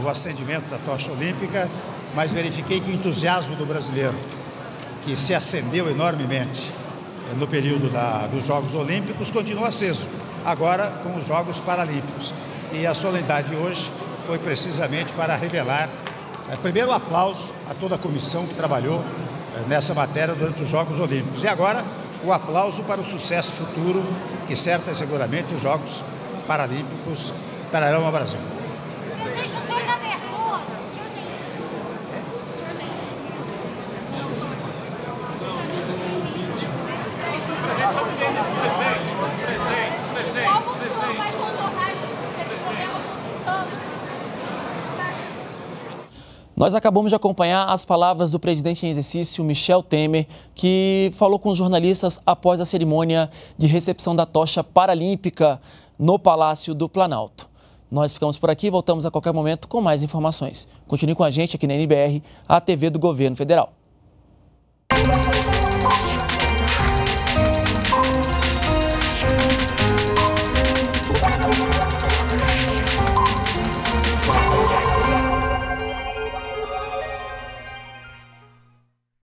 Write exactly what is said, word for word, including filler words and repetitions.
o acendimento da tocha olímpica, mas verifiquei que o entusiasmo do brasileiro, que se acendeu enormemente no período da, dos Jogos Olímpicos, continua aceso, agora com os Jogos Paralímpicos. E a solenidade de hoje foi precisamente para revelar, é, primeiro, o aplauso a toda a comissão que trabalhou é, nessa matéria durante os Jogos Olímpicos. E agora, o aplauso para o sucesso futuro que, certa e seguramente, os Jogos Paralímpicos trarão ao Brasil. Presidente, o senhor está nervoso? O senhor tem sim. O senhor tem sim. Como o senhor vai contornar esse problema consultando? Nós acabamos de acompanhar as palavras do presidente em exercício, Michel Temer, que falou com os jornalistas após a cerimônia de recepção da tocha paralímpica no Palácio do Planalto. Nós ficamos por aqui e voltamos a qualquer momento com mais informações. Continue com a gente aqui na N B R, a T V do Governo Federal.